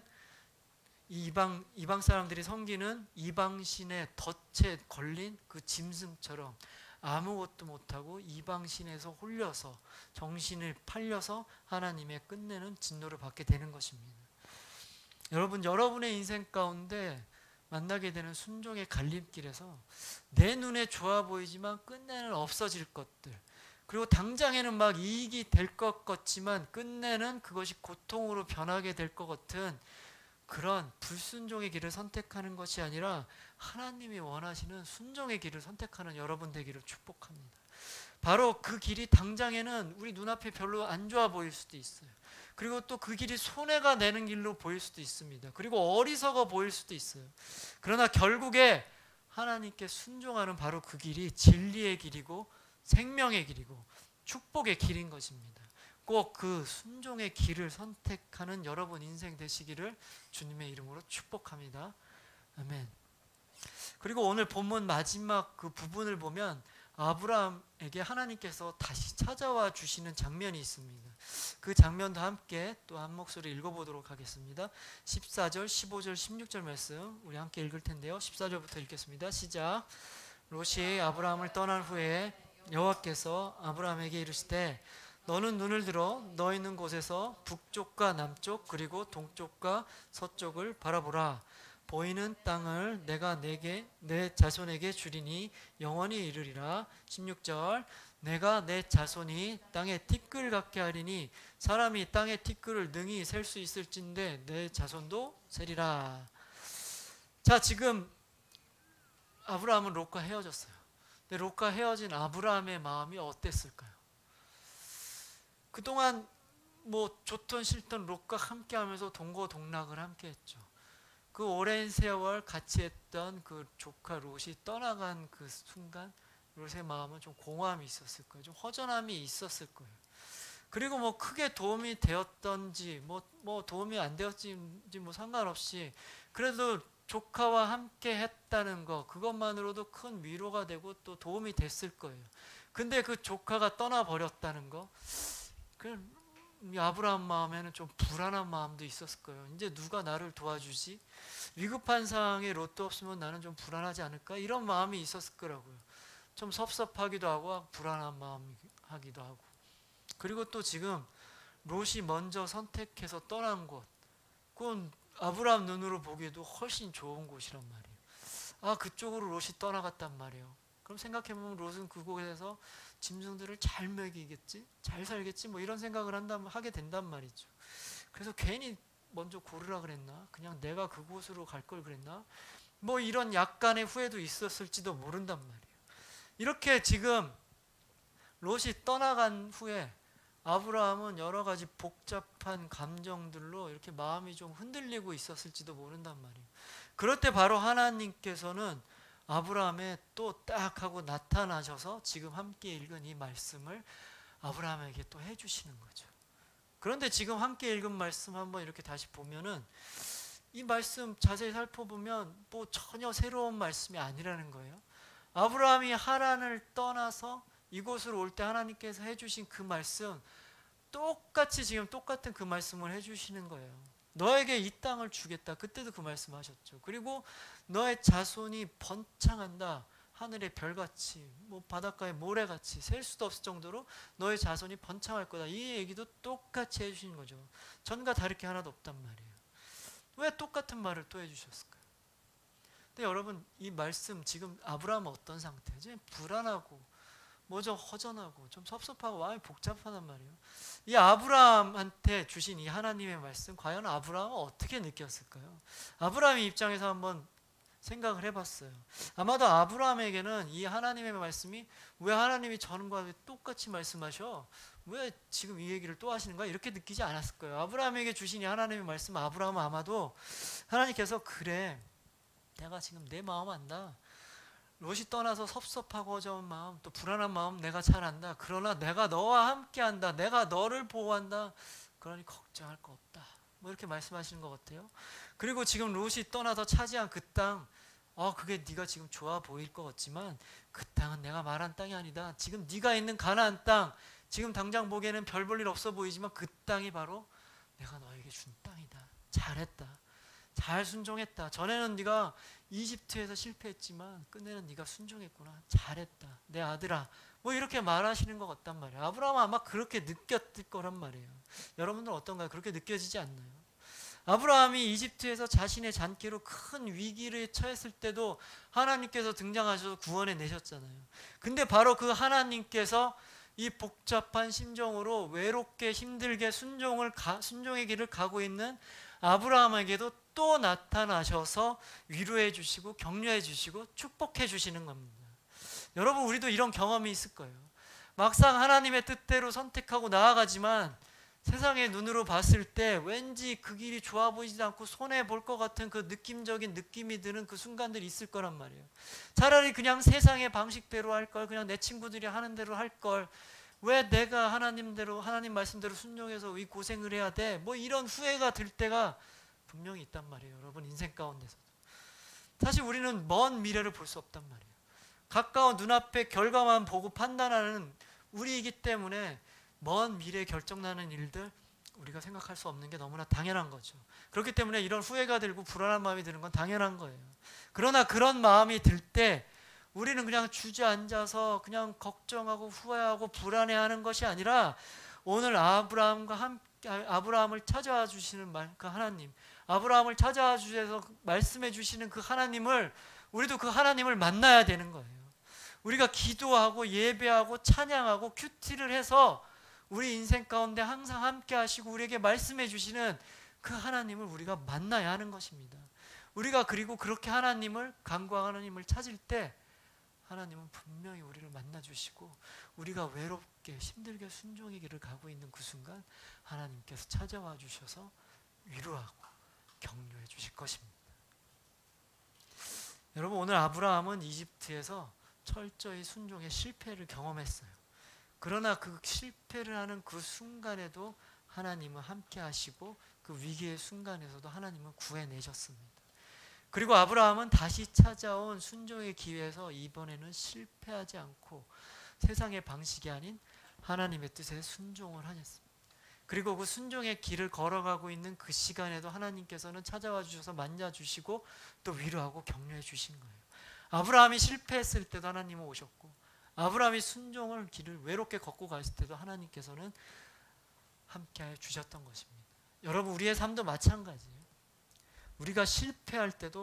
이방 사람들이 섬기는 이방신의 덫에 걸린 그 짐승처럼 아무것도 못하고 이방신에서 홀려서 정신을 팔려서 하나님의 끝내는 진노를 받게 되는 것입니다. 여러분의 인생 가운데 만나게 되는 순종의 갈림길에서 내 눈에 좋아 보이지만 끝내는 없어질 것들, 그리고 당장에는 막 이익이 될 것 같지만 끝내는 그것이 고통으로 변하게 될 것 같은 그런 불순종의 길을 선택하는 것이 아니라 하나님이 원하시는 순종의 길을 선택하는 여러분 되기를 축복합니다. 바로 그 길이 당장에는 우리 눈앞에 별로 안 좋아 보일 수도 있어요. 그리고 또 그 길이 손해가 되는 길로 보일 수도 있습니다. 그리고 어리석어 보일 수도 있어요. 그러나 결국에 하나님께 순종하는 바로 그 길이 진리의 길이고 생명의 길이고 축복의 길인 것입니다. 꼭 그 순종의 길을 선택하는 여러분 인생 되시기를 주님의 이름으로 축복합니다. 아멘. 그리고 오늘 본문 마지막 그 부분을 보면 아브라함에게 하나님께서 다시 찾아와 주시는 장면이 있습니다. 그 장면도 함께 또 한 목소리 읽어보도록 하겠습니다. 14절, 15절, 16절 말씀 우리 함께 읽을 텐데요. 14절부터 읽겠습니다. 시작. 롯이 아브라함을 떠난 후에 여호와께서 아브라함에게 이르시되 너는 눈을 들어 너 있는 곳에서 북쪽과 남쪽 그리고 동쪽과 서쪽을 바라보라. 보이는 땅을 내가 내 자손에게 주리니 영원히 이르리라. 16절 내가 내 자손이 땅에 티끌 같게 하리니 사람이 땅의 티끌을 능히 셀 수 있을진데 내 자손도 세리라. 자, 지금 아브라함은 롯과 헤어졌어요. 근데 롯과 헤어진 아브라함의 마음이 어땠을까요? 그동안 뭐 좋던 싫던 롯과 함께 하면서 동고동락을 함께 했죠. 그 오랜 세월 같이 했던 그 조카 롯이 떠나간 그 순간 롯의 마음은 좀 공허함이 있었을 거예요. 좀 허전함이 있었을 거예요. 그리고 뭐 크게 도움이 되었던지 뭐 도움이 안 되었는지 뭐 상관없이 그래도 조카와 함께 했다는 거, 그것만으로도 큰 위로가 되고 또 도움이 됐을 거예요. 근데 그 조카가 떠나버렸다는 거, 아브라함 마음에는 좀 불안한 마음도 있었을 거예요. 이제 누가 나를 도와주지? 위급한 상황에 롯도 없으면 나는 좀 불안하지 않을까? 이런 마음이 있었을 거라고요. 좀 섭섭하기도 하고 불안한 마음하기도 하고. 그리고 또 지금 롯이 먼저 선택해서 떠난 곳, 그건 아브라함 눈으로 보기에도 훨씬 좋은 곳이란 말이에요. 그쪽으로 롯이 떠나갔단 말이에요. 그럼 생각해보면 롯은 그곳에서 짐승들을 잘 먹이겠지, 잘 살겠지, 뭐 이런 생각을 하게 된단 말이죠. 그래서 괜히 먼저 고르라 그랬나? 그냥 내가 그곳으로 갈 걸 그랬나? 뭐 이런 약간의 후회도 있었을지도 모른단 말이에요. 이렇게 지금 롯이 떠나간 후에 아브라함은 여러 가지 복잡한 감정들로 이렇게 마음이 좀 흔들리고 있었을지도 모른단 말이에요. 그럴 때 바로 하나님께서는 아브라함에 또 딱 하고 나타나셔서 지금 함께 읽은 이 말씀을 아브라함에게 또 해주시는 거죠. 그런데 지금 함께 읽은 말씀 한번 이렇게 다시 보면은 이 말씀 자세히 살펴보면 뭐 전혀 새로운 말씀이 아니라는 거예요. 아브라함이 하란을 떠나서 이곳으로 올 때 하나님께서 해주신 그 말씀, 똑같이 지금 똑같은 그 말씀을 해주시는 거예요. 너에게 이 땅을 주겠다. 그때도 그 말씀 하셨죠. 그리고 너의 자손이 번창한다. 하늘의 별같이, 뭐 바닷가의 모래같이 셀 수도 없을 정도로 너의 자손이 번창할 거다. 이 얘기도 똑같이 해주시는 거죠. 전과 다를 게 하나도 없단 말이에요. 왜 똑같은 말을 또 해주셨을까요? 근데 여러분, 이 말씀 지금 아브라함은 어떤 상태죠? 불안하고 뭐 좀 허전하고 좀 섭섭하고 마음이 복잡하단 말이에요. 이 아브라함한테 주신 이 하나님의 말씀, 과연 아브라함은 어떻게 느꼈을까요? 아브라함의 입장에서 한번 생각을 해봤어요. 아마도 아브라함에게는 이 하나님의 말씀이 왜 하나님이 전과 똑같이 말씀하셔? 왜 지금 이 얘기를 또 하시는 거야? 이렇게 느끼지 않았을 거예요. 아브라함에게 주신 이 하나님의 말씀, 아브라함은 아마도 하나님께서 그래, 내가 지금 내 마음 안다. 롯이 떠나서 섭섭하고 어려운 마음, 또 불안한 마음 내가 잘 안다. 그러나 내가 너와 함께 한다. 내가 너를 보호한다. 그러니 걱정할 거 없다. 뭐 이렇게 말씀하시는 것 같아요. 그리고 지금 롯이 떠나서 차지한 그 땅, 그게 네가 지금 좋아 보일 것 같지만 그 땅은 내가 말한 땅이 아니다. 지금 네가 있는 가나안 땅, 지금 당장 보기에는 별 볼 일 없어 보이지만 그 땅이 바로 내가 너에게 준 땅이다. 잘했다. 잘 순종했다. 전에는 네가 이집트에서 실패했지만 끝내는 네가 순종했구나. 잘했다. 내 아들아. 뭐 이렇게 말하시는 것 같단 말이에요. 아브라함은 아마 그렇게 느꼈을 거란 말이에요. 여러분들 어떤가요? 그렇게 느껴지지 않나요? 아브라함이 이집트에서 자신의 잔꾀로 큰 위기를 처했을 때도 하나님께서 등장하셔서 구원해 내셨잖아요. 근데 바로 그 하나님께서 이 복잡한 심정으로 외롭게 힘들게 순종의 길을 가고 있는 아브라함에게도 또 나타나셔서 위로해 주시고 격려해 주시고 축복해 주시는 겁니다. 여러분, 우리도 이런 경험이 있을 거예요. 막상 하나님의 뜻대로 선택하고 나아가지만 세상의 눈으로 봤을 때 왠지 그 길이 좋아 보이지도 않고 손해볼 것 같은 그 느낌적인 느낌이 드는 그 순간들이 있을 거란 말이에요. 차라리 그냥 세상의 방식대로 할 걸, 그냥 내 친구들이 하는 대로 할 걸, 왜 내가 하나님 말씀대로 순종해서 이 고생을 해야 돼? 뭐 이런 후회가 들 때가 분명히 있단 말이에요. 여러분, 인생 가운데서도. 사실 우리는 먼 미래를 볼 수 없단 말이에요. 가까운 눈앞의 결과만 보고 판단하는 우리이기 때문에 먼 미래에 결정나는 일들 우리가 생각할 수 없는 게 너무나 당연한 거죠. 그렇기 때문에 이런 후회가 들고 불안한 마음이 드는 건 당연한 거예요. 그러나 그런 마음이 들 때 우리는 그냥 주저앉아서 그냥 걱정하고 후회하고 불안해하는 것이 아니라 오늘 아브라함을 찾아와 주시는 그 하나님, 아브라함을 찾아와 주셔서 말씀해 주시는 그 하나님을, 우리도 그 하나님을 만나야 되는 거예요. 우리가 기도하고 예배하고 찬양하고 큐티를 해서 우리 인생 가운데 항상 함께 하시고 우리에게 말씀해 주시는 그 하나님을 우리가 만나야 하는 것입니다. 우리가 그리고 그렇게 간구한 하나님을 찾을 때 하나님은 분명히 우리를 만나 주시고 우리가 외롭게 힘들게 순종의 길을 가고 있는 그 순간 하나님께서 찾아와 주셔서 위로하고 격려해 주실 것입니다. 여러분, 오늘 아브라함은 이집트에서 철저히 순종의 실패를 경험했어요. 그러나 그 실패를 하는 그 순간에도 하나님은 함께 하시고 그 위기의 순간에서도 하나님은 구해내셨습니다. 그리고 아브라함은 다시 찾아온 순종의 기회에서 이번에는 실패하지 않고 세상의 방식이 아닌 하나님의 뜻에 순종을 하셨습니다. 그리고 그 순종의 길을 걸어가고 있는 그 시간에도 하나님께서는 찾아와 주셔서 만져주시고 또 위로하고 격려해 주신 거예요. 아브라함이 실패했을 때도 하나님은 오셨고 아브라함이 순종을 길을 외롭게 걷고 갔을 때도 하나님께서는 함께하여 주셨던 것입니다. 여러분, 우리의 삶도 마찬가지예요. 우리가 실패할 때도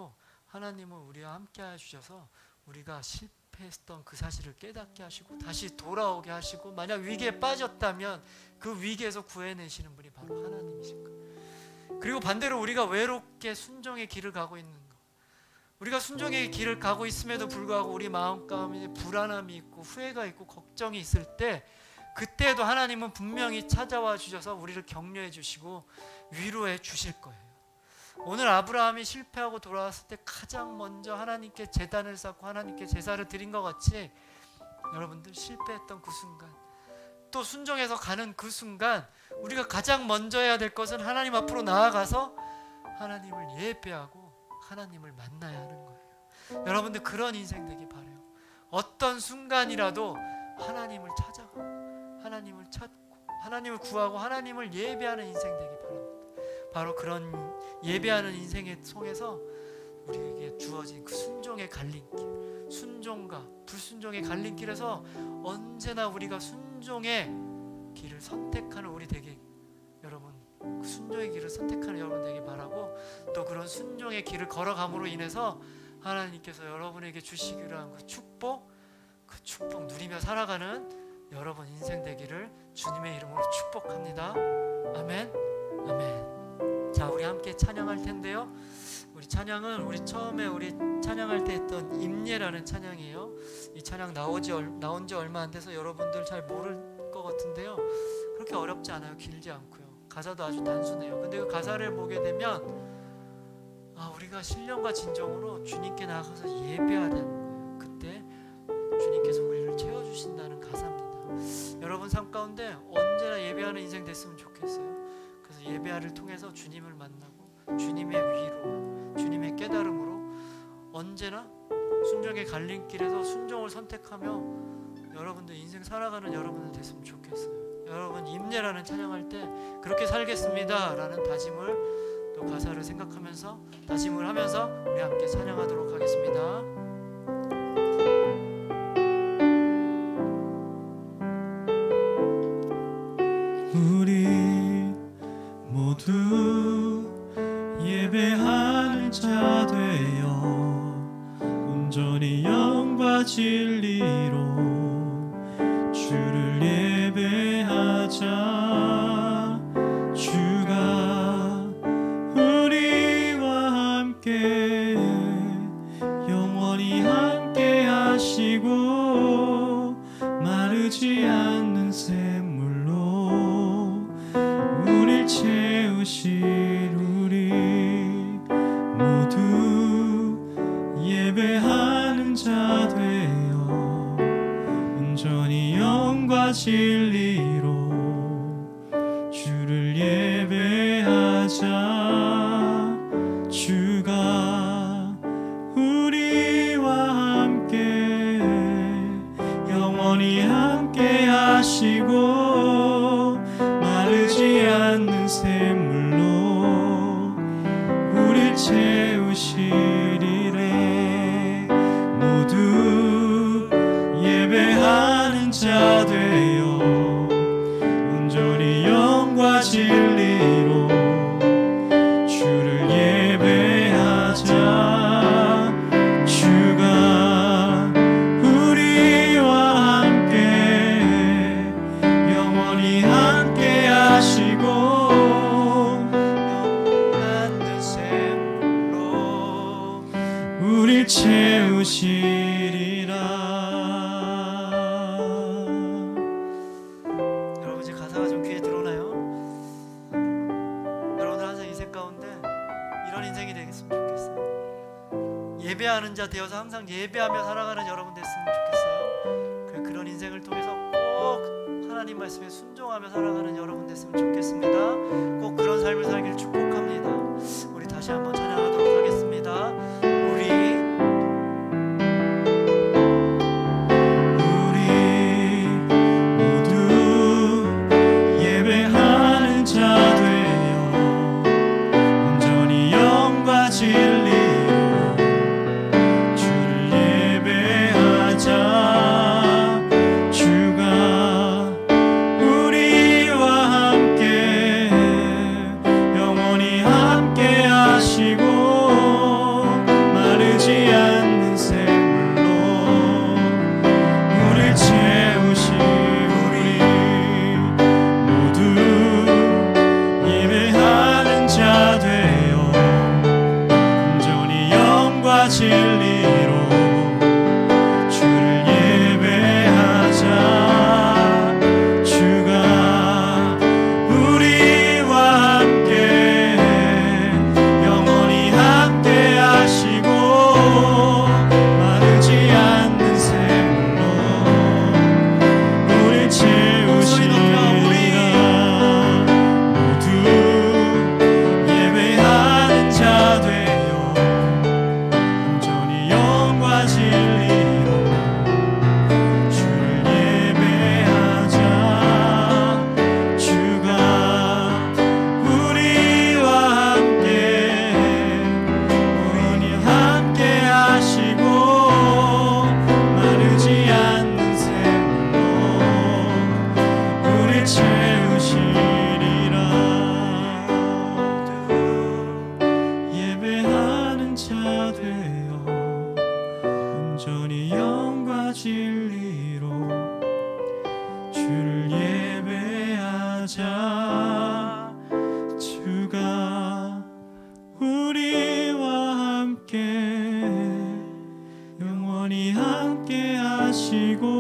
하나님은 우리와 함께 하셔서 우리가 실패했던 그 사실을 깨닫게 하시고 다시 돌아오게 하시고, 만약 위기에 빠졌다면 그 위기에서 구해내시는 분이 바로 하나님이신 거예요. 그리고 반대로 우리가 외롭게 순종의 길을 가고 있는 거, 우리가 순종의 길을 가고 있음에도 불구하고 우리 마음 가운데 불안함이 있고 후회가 있고 걱정이 있을 때, 그때도 하나님은 분명히 찾아와 주셔서 우리를 격려해 주시고 위로해 주실 거예요. 오늘 아브라함이 실패하고 돌아왔을 때 가장 먼저 하나님께 제단을 쌓고 하나님께 제사를 드린 것 같이, 여러분들 실패했던 그 순간, 또 순종해서 가는 그 순간, 우리가 가장 먼저 해야 될 것은 하나님 앞으로 나아가서 하나님을 예배하고 하나님을 만나야 하는 거예요. 여러분들 그런 인생 되기 바라요. 어떤 순간이라도 하나님을 찾아가고 하나님을 찾고 하나님을 구하고 하나님을 예배하는 인생 되기 바랍니다. 바로 그런 예배하는 인생의 속에서 우리에게 주어진 그 순종의 갈림길, 순종과 불순종의 갈림길에서 언제나 우리가 순종의 길을 선택하는 우리 되게, 여러분 그 순종의 길을 선택하는 여러분 되길 바라고, 또 그런 순종의 길을 걸어감으로 인해서 하나님께서 여러분에게 주시기로 한 그 축복 누리며 살아가는 여러분 인생 되기를 주님의 이름으로 축복합니다. 아멘, 아멘. 자, 우리 함께 찬양할 텐데요. 우리 찬양은 우리 처음에 우리 찬양할 때 했던 임예라는 찬양이에요. 이 찬양 나온 지 얼마 안 돼서 여러분들 잘 모를 것 같은데요. 그렇게 어렵지 않아요. 길지 않고요. 가사도 아주 단순해요. 근데 그 가사를 보게 되면 우리가 신령과 진정으로 주님께 나아가서 예배해야 되는 거예요. 그때 주님께서 우리를 채워주신다는 가사입니다. 여러분 삶 가운데 언제나 예배하는 인생 됐으면 좋겠어요. 그래서 예배를 통해서 주님을 만나고 주님의 위로와 주님의 깨달음으로 언제나 순종의 갈림길에서 순종을 선택하며 여러분들 인생 살아가는 여러분들 됐으면 좋겠어요. 여러분 임예라는 찬양할 때 그렇게 살겠습니다 라는 다짐을, 또 가사를 생각하면서 다짐을 하면서 우리 함께 찬양하도록 하겠습니다. 우리 모두 예배하는 자 되어 온전히 영과 진리로 주를 예배하자. 주가 우리와 함께 영원히 함께 하시고 마르지 않는 샘물로 우릴 채우실 우리 모두 예배하는 자 되어 온전히 영과 진리로 주를 예배하자. 주가 우리와 함께 영원히 함께 하시고 마르지 않는 샘물로 우릴 채우시리래. 모두 예배하는 자 되어 온전히 영과 진리로 주를 예배하자. 주가 우리와 함께 영원히 함께 하시고 영원한 샘물로 우릴 채우시리라. 여러분 이제 가사가 좀 귀에 들어오나요? 여러분들 항상 인생 가운데 이런 인생이 되겠으면 좋겠어요. 예배하는 자 되어서 항상 예배하며 살아가는 여러분 됐으면 좋겠어요. 그런 인생을 통해서 꼭 하나님 말씀에 순종하며 살아가는 여러분 됐으면 좋겠습니다. 꼭 그런 삶을 살기를 축복합니다. 우리 다시 한번 찬양하도록 하겠습니다.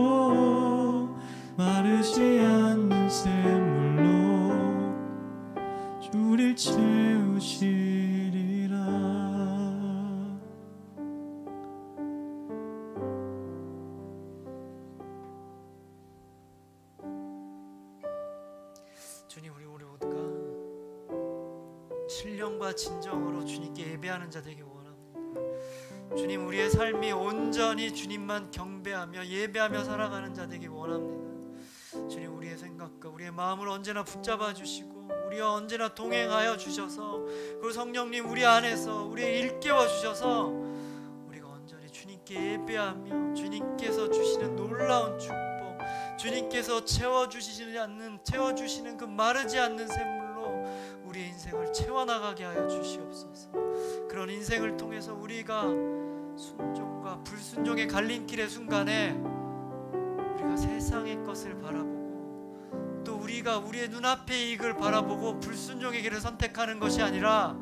샘물로 마르지 않는 샘물로 주를 채우시리라. 주님, 우리 모두가 신령과 진정으로 주님께 예배하는 자 되기 원합니다. 주님, 우리의 삶이 온전히 주님만 경배하며 예배하며 살아가는 자 되기 원합니다. 주님, 우리의 생각과 우리의 마음을 언제나 붙잡아 주시고 우리와 언제나 동행하여 주셔서, 그리고 성령님 우리 안에서 우리의 일깨워 주셔서 우리가 온전히 주님께 예배하며 주님께서 주시는 놀라운 축복, 주님께서 채워주시는 그 마르지 않는 샘물로 우리의 인생을 채워나가게 하여 주시옵소서. 그런 인생을 통해서 우리가 순종과 불순종의 갈림길의 순간에 우리가 세상의 것을 바라보고 또 우리가 우리의 눈앞의 이익을 바라보고 불순종의 길을 선택하는 것이 아니라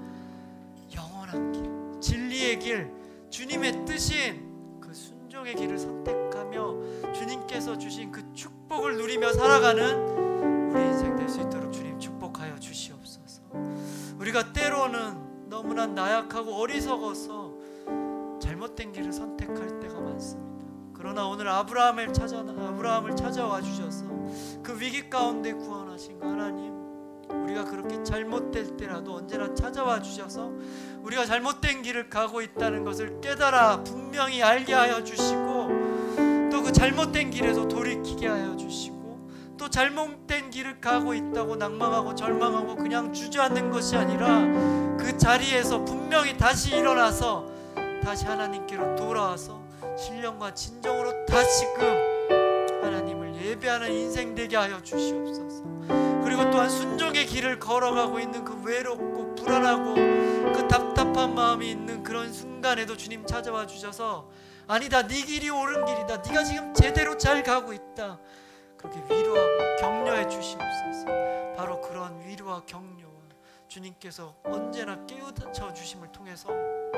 영원한 길, 진리의 길, 주님의 뜻인 그 순종의 길을 선택하며 주님께서 주신 그 축복을 누리며 살아가는 우리 인생 될 수 있도록 주님 축복하여 주시옵소서. 우리가 때로는 너무나 나약하고 어리석어서 잘못된 길을 선택할 때가 많습니다. 그러나 오늘 아브라함을 찾아와 주셔서 그 위기 가운데 구원하신 하나님, 우리가 그렇게 잘못될 때라도 언제나 찾아와 주셔서 우리가 잘못된 길을 가고 있다는 것을 깨달아 분명히 알게 하여 주시고, 또 그 잘못된 길에서 돌이키게 하여 주시고, 또 잘못된 길을 가고 있다고 낭망하고 절망하고 그냥 주저앉는 것이 아니라 그 자리에서 분명히 다시 일어나서 다시 하나님께로 돌아와서 신령과 진정으로 다시금 하나님을 예배하는 인생 되게 하여 주시옵소서. 그리고 또한 순종의 길을 걸어가고 있는 그 외롭고 불안하고 그 답답한 마음이 있는 그런 순간에도 주님 찾아와 주셔서 아니다, 네 길이 옳은 길이다, 네가 지금 제대로 잘 가고 있다, 그렇게 위로하고 격려해 주시옵소서. 바로 그런 위로와 격려와 주님께서 언제나 깨우쳐 주심을 통해서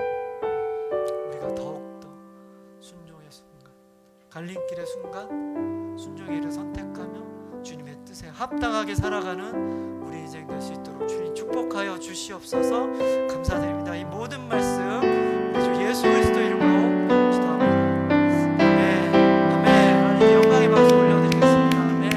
우리가 더욱더 순종의 순간, 갈림길의 순간 순종의 길을 선택하며 주님의 뜻에 합당하게 살아가는 우리 인생 될 수 있도록 주님 축복하여 주시옵소서. 감사드립니다. 이 모든 말씀 우리 주 예수 그리스도 이름으로 기도합니다. 아멘. 아멘. 하나님 영광의 박수 올려드리겠습니다. 아멘.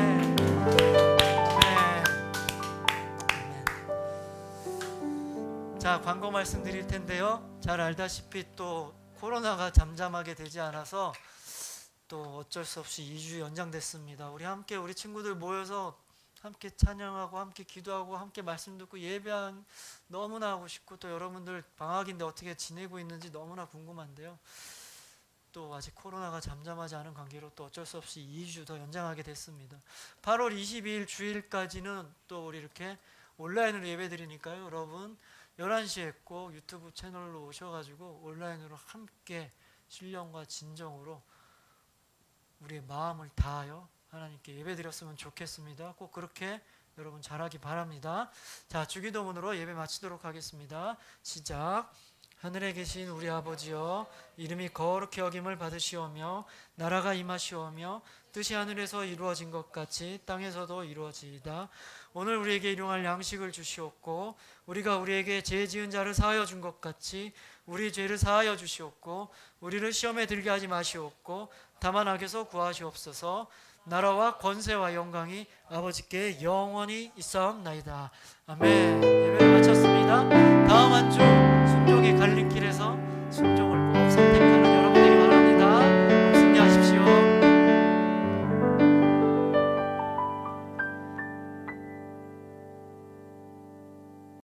아멘. 자, 광고 말씀드릴 텐데요. 잘 알다시피 또 코로나가 잠잠하게 되지 않아서 또 어쩔 수 없이 2주 연장됐습니다. 우리 함께 우리 친구들 모여서 함께 찬양하고 함께 기도하고 함께 말씀 듣고 예배한 너무나 하고 싶고, 또 여러분들 방학인데 어떻게 지내고 있는지 너무나 궁금한데요. 또 아직 코로나가 잠잠하지 않은 관계로 또 어쩔 수 없이 2주 더 연장하게 됐습니다. 8월 22일 주일까지는 또 우리 이렇게 온라인으로 예배 드리니까요. 여러분 11시에 꼭 유튜브 채널로 오셔가지고 온라인으로 함께 신령과 진정으로 우리의 마음을 다하여 하나님께 예배드렸으면 좋겠습니다. 꼭 그렇게 여러분 잘하기 바랍니다. 자, 주기도문으로 예배 마치도록 하겠습니다. 시작. 하늘에 계신 우리 아버지여, 이름이 거룩히 여김을 받으시오며 나라가 임하시오며 뜻이 하늘에서 이루어진 것 같이 땅에서도 이루어지이다. 오늘 우리에게 일용할 양식을 주시옵고, 우리가 우리에게 죄 지은 자를 사하여 준 것 같이 우리 죄를 사하여 주시옵고, 우리를 시험에 들게 하지 마시옵고 다만 악에서 구하시옵소서. 나라와 권세와 영광이 아버지께 영원히 있사옵나이다. 아멘. 예배를 마쳤습니다. 다음 한 주 순종의 갈림길에서 순종을 꼭 선택하시옵소서.